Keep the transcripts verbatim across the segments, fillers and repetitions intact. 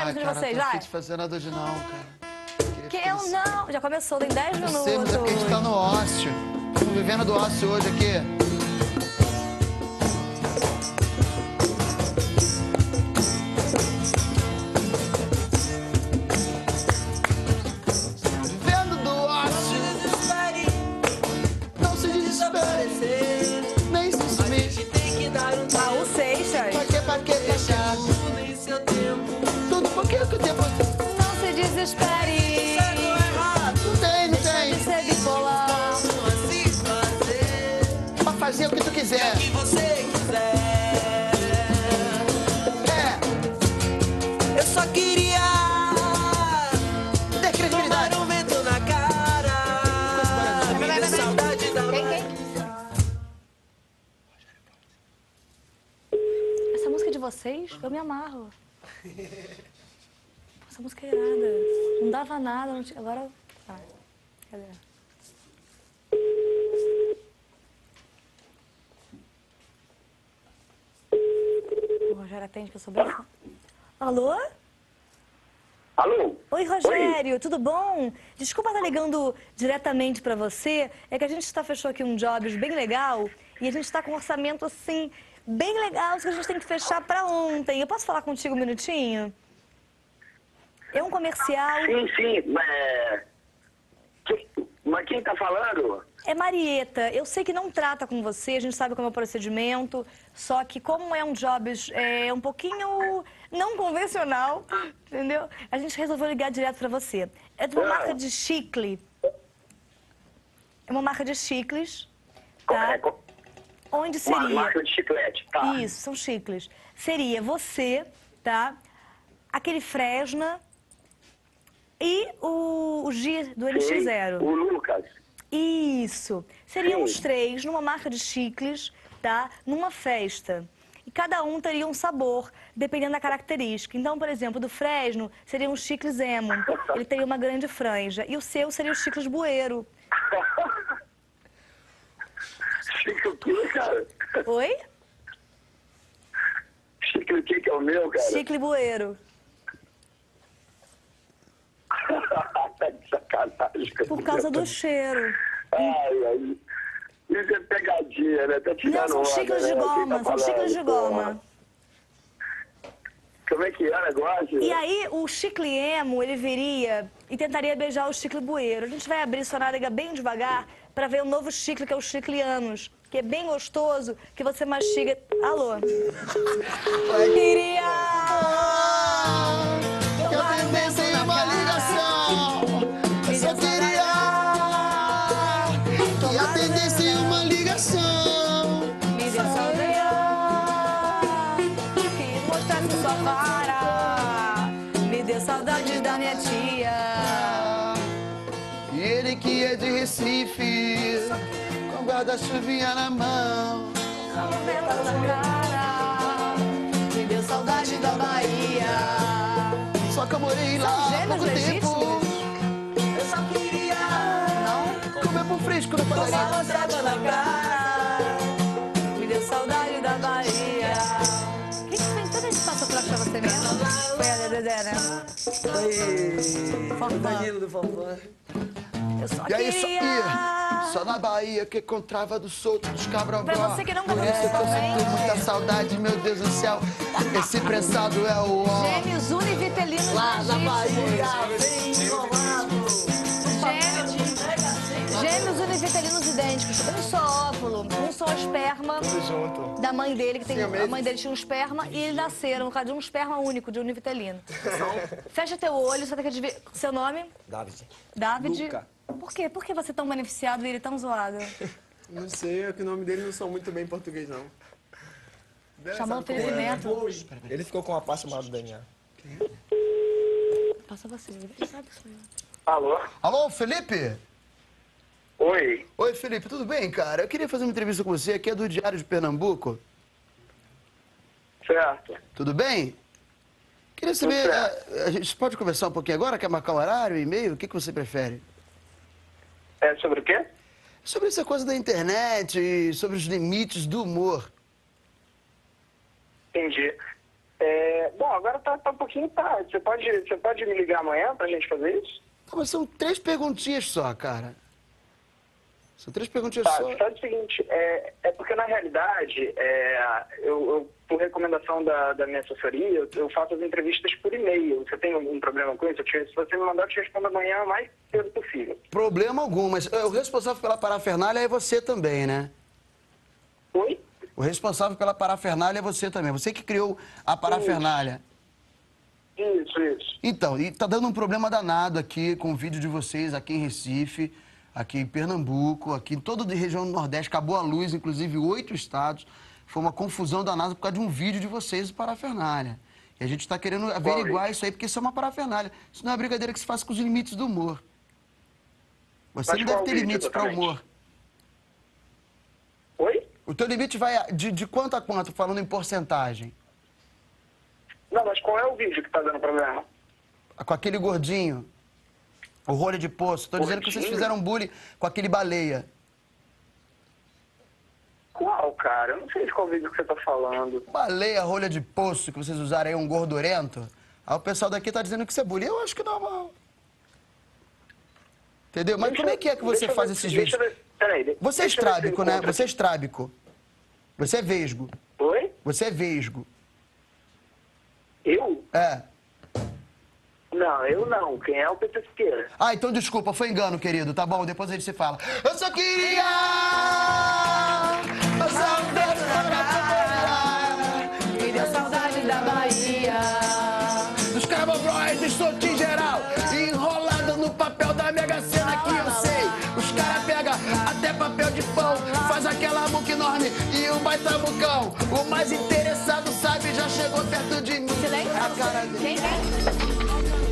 música cara, de vocês, não tô vai. afim de fazer nada de não, cara. Que eu não... Já começou, tem dez minutos. Sei, mas é porque a gente tá no ócio. Estamos vivendo do ócio hoje aqui. Vivendo do ócio. Não se desespere. Nem se sumir. Raul Seixas. Pra quê, pra quê, pra quê? Tudo por que que o tempo... Não se desespere. Não tem, não tem. Deixa de ser bipolar. Pra fazer o que tu quiser. O que você quiser. É. Eu só queria Ter credibilidade. tomar um vento na cara. Me deu saudade da Quem, quem? Essa música é de vocês, eu me amarro. Essa música é irada. Não dava nada, não tinha... Agora... Tá. Cadê? O Rogério atende, que eu sou bem fã. Alô? Alô? Oi, Rogério, tudo bom? Desculpa estar ligando diretamente pra você. É que a gente está fechou aqui um Jobs bem legal e a gente está com um orçamento, assim, bem legal, que a gente tem que fechar pra ontem. Eu posso falar contigo um minutinho? É um comercial... Sim, sim, mas... Quem, mas quem tá falando? É Marieta. Eu sei que não trata com você, a gente sabe como é o procedimento, só que como é um Jobs é, um pouquinho não convencional, entendeu? A gente resolveu ligar direto pra você. É de uma Ah. marca de chicle. É uma marca de chicles, tá? É, co- Onde uma seria... marca de chiclete, tá? Isso, são chicles. Seria você, tá? Aquele Fresna e o, o G do N X zero. O Lucas. Isso. Seriam Sim. os três numa marca de chicles, tá? Numa festa. E cada um teria um sabor, dependendo da característica. Então, por exemplo, do Fresno seria um chicles emo. Ele teria uma grande franja. E o seu seria o chicles bueiro. Chicle o quê, cara? Oi? Chicle o quê que é o meu, cara? Chicle bueiro. Tá de sacanagem. Por causa do cheiro. Ai, ai. Isso é pegadinha, né? Tá tirando Não, são onda, chicles de né? Quem goma, tá são falando, chicles de porra? goma. Como é que é o negócio? E aí, o chicle emo, ele viria e tentaria beijar o chicle bueiro. A gente vai abrir sua nádega bem devagar pra ver o novo chicle, que é o chicle anos, que é bem gostoso, que você mastiga... Alô? Queria... Que eu atendesse uma ligação. Eu só queria que atendesse uma ligação. Me deu saudade, que mostrasse sua cara. Me deu saudade da minha tia. E ele que é de Recife, com guarda-chuvinha na mão. Novela na cara. Me deu saudade da Bahia. Só que eu morei lá São há gêmeos pouco tempo. legítimos? Eu só queria Não? Comer pão fresco na padaria. Saudade na cara. Me deu saudade da Bahia. Quem que fez toda esse passo pra achar você mesmo? Foi a Dedé, né? Oi. Fofão. Danilo do Fofão. Eu só E aí, só, queria... ih, só na Bahia que encontrava do solto dos cabra Pra você que não Por conhece isso que eu também. sinto muita saudade, meu Deus do céu. Esse prensado é o ó. Gêmeos univitelinos Lá na Bahia, legítimos. vem enrolado. Gêmeos, gêmeos univitelinos idênticos. Um só óvulo, um só esperma Tudo junto. da mãe dele, que tem, Sim, a mãe dele tinha um esperma e eles nasceram, no caso de um esperma único, de univitelino. Fecha teu olho, você vai ter que adivinhar. Seu nome? David. David. Luca. Por quê? Por que você é tão beneficiado e ele tão zoado? Não sei, é que o nome dele não sou muito bem em português, não. Chamou o Felipe Neto. Ele ficou com uma parte chamada Daniel. Passa você, ele sabe que sou eu. Alô? Alô, Felipe? Oi. Oi, Felipe, tudo bem, cara? Eu queria fazer uma entrevista com você, aqui é do Diário de Pernambuco. Certo. Tudo bem? Queria saber, Tudo a, a gente pode conversar um pouquinho agora? Quer marcar um horário, um e-mail? O que, que você prefere? É sobre o quê? Sobre essa coisa da internet e sobre os limites do humor. Entendi. É, bom, agora tá, tá um pouquinho tarde. Você pode, você pode me ligar amanhã pra gente fazer isso? Tá, mas são três perguntinhas só, cara. São três perguntinhas Tá, só. faz o seguinte, é, é porque na realidade, é, eu, eu, por recomendação da, da minha assessoria, eu, eu faço as entrevistas por e-mail. Você tem algum problema com isso? Eu te, se você me mandar, eu te respondo amanhã o mais cedo possível. Problema algum, mas é, o responsável pela parafernália é você também, né? Oi? O responsável pela parafernália é você também. Você que criou a parafernália. Isso, isso. Então, e tá dando um problema danado aqui com o vídeo de vocês aqui em Recife, aqui em Pernambuco, aqui em toda a região do Nordeste. Acabou a luz, inclusive oito estados. Foi uma confusão danada por causa de um vídeo de vocês de parafernália. E a gente está querendo averiguar isso aí, porque isso é uma parafernália. Isso não é uma brincadeira que se faz com os limites do humor. Você Mas não deve qual ter vídeo, limites para exatamente? humor. Oi? O teu limite vai de, de quanto a quanto, falando em porcentagem? Não, mas qual é o vídeo que tá dando problema? Com aquele gordinho, o rolho de poço. Estou dizendo que vocês Gordinho? fizeram bullying com aquele baleia. Qual, cara? Eu não sei de qual vídeo que você tá falando. Baleia, rolha de poço, que vocês usaram aí, um gordurento. Aí o pessoal daqui tá dizendo que isso é bullying. Eu acho que é normal. Entendeu? Mas Deixa como é eu- que é que você deixa eu faz ver- esses deixa vídeos? eu ver- Peraí, de- Você é deixa eu ver se eu estrábico, né? encontro Você é aqui. estrábico. Você é vesgo. Oi? Você é vesgo. Eu? É. Não, eu não. Quem é o P T Siqueira? Ah, então desculpa, foi engano, querido. Tá bom, depois a gente se fala. Eu só queria passar um dedo na cara. Me deu saudade da Bahia. Dos cabobróis, dos sotinhos geral, enrolado no papel da Mega Sena que eu sei. Os caras pegam até papel de pão, faz aquela boca enorme e um baita bucão. O mais interessado sabe, já chegou perto de mim. Silêncio. A cara dele. Quem vem?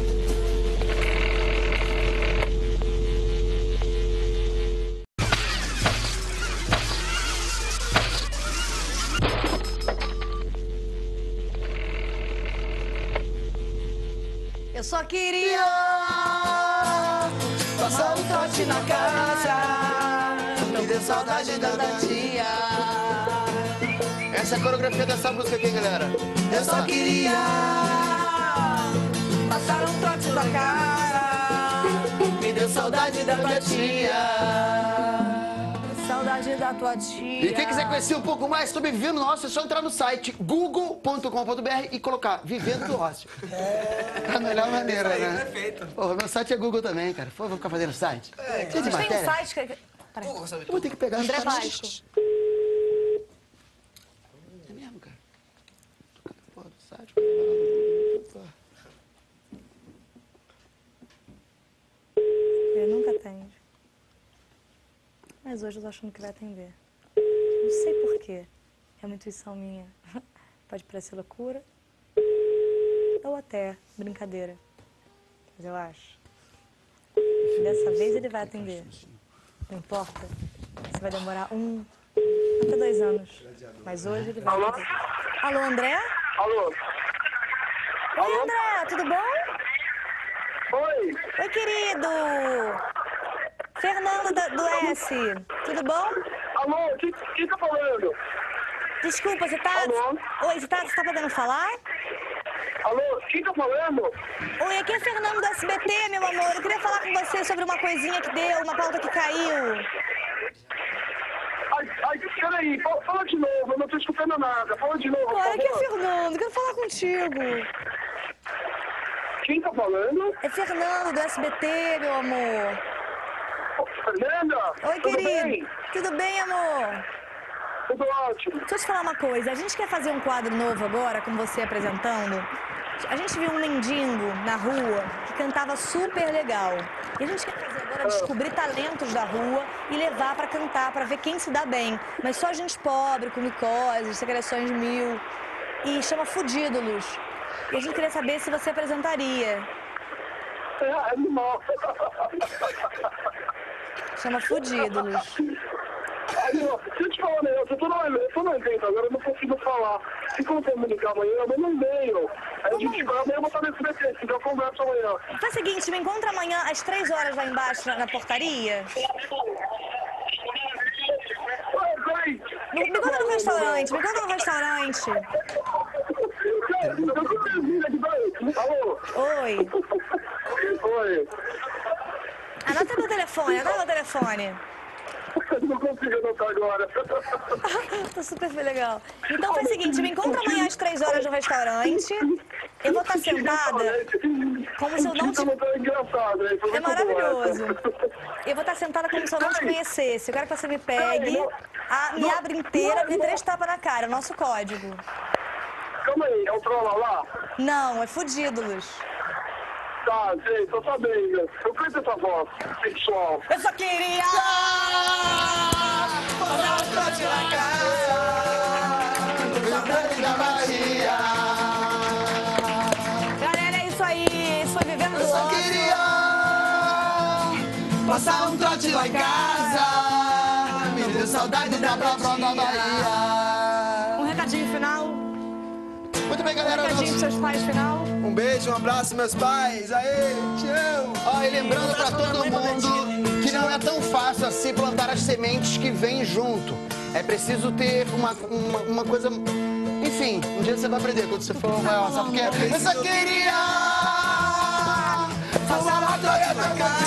Eu só queria passar um trote na casa. Me deu saudade da tia. Essa é a coreografia dessa música aqui, galera. Eu só queria passar um trote na cara. Me deu saudade da tua tia. Saudade da tua tia. E quem quiser conhecer um pouco mais sobre Vivendo do Ócio, é só entrar no site google ponto com ponto br e colocar Vivendo do Ócio. É a melhor maneira, Isso aí né? é feito. Porra, meu site é Google também, cara. Pô, vou ficar fazendo site. É, Cheio de Vocês têm um matéria. site que... Peraí. Pô, sabe Eu vou ter que pegar André os caras. Vasco. É mesmo, cara? Porra, do site. Porra. Ele nunca atende. Mas hoje eu tô achando que vai atender. Não sei porquê. É uma intuição minha. Pode parecer loucura. Ou até brincadeira. Mas eu acho. Dessa vez ele vai atender. Não importa. Se vai demorar um, até dois anos. Mas hoje ele vai Alô? atender. Alô, André? Alô? Oi, André, tudo bom? Oi? Oi, querido! Fernando da- do S, tudo bom? Alô? Quem, quem tá falando? Desculpa, você tá... Alô? Oi, você tá, você tá podendo falar? Alô? Quem tá falando? Oi, aqui é Fernando do S B T, meu amor. Eu queria falar com você sobre uma coisinha que deu, uma pauta que caiu. Ai, ai, peraí, fala, fala de novo, eu não tô escutando nada. Fala de novo, por Olha, aqui é favor. Fernando, eu quero falar contigo. Quem tá falando? É Fernando do S B T, meu amor. Ô, Fernanda? Oi, Tudo querido. bem? Tudo bem, amor? Tudo ótimo. Deixa eu te falar uma coisa. A gente quer fazer um quadro novo agora, com você apresentando. A gente viu um mendigo na rua que cantava super legal. E a gente quer fazer agora descobrir talentos da rua e levar pra cantar, pra ver quem se dá bem. Mas só gente pobre, com micoses, secreções mil. E chama Fudídolos. E a gente queria saber se você apresentaria. É animal. Chama Fudídolos. Animal. Deixa eu te falar um negócio, eu tô no, eu tô no evento agora, eu não consigo falar. Se como comunicar amanhã, eu mando um e-mail. Aí a gente vai, amanhã eu vou estar nesse S B T, então eu converso amanhã. Faz o seguinte, me encontra amanhã às três horas lá embaixo, na, na portaria. Ué, peraí. Me, me encontra no restaurante, me encontra no restaurante. Alô? Oi. Oi. Anota meu telefone, anota meu telefone. Não consigo anotar agora. Tá super legal. Então faz o seguinte, me encontra amanhã às três horas no restaurante. Eu vou estar sentada como se eu não te... É maravilhoso. Eu vou estar sentada como se eu não te conhecesse. Eu quero que você me pegue, a, me abre inteira, me dê três tapas na cara. Nosso código. Calma aí, é o Trola lá? Não, é fudido, Luz. Tá, sei, tô sabendo. Eu canto essa voz sexual. Eu só queria... Passar um trote na casa, saudade da Bahia. Galera, é isso aí. Isso foi Vivendo do Eu só Ócio. queria passar um trote lá em casa. Me deu saudade da Bahia. Um recadinho final. Muito bem, Um galera. recadinho pros seus pais final. Um beijo, um abraço, meus pais. Aê, te amo. Ó, e lembrando pra todo mundo que não é tão fácil assim plantar as sementes que vêm junto. É preciso ter uma, uma, uma coisa... Enfim, um dia você vai aprender quando você for maior, sabe por quê? Eu só queria Passar um trote na casa.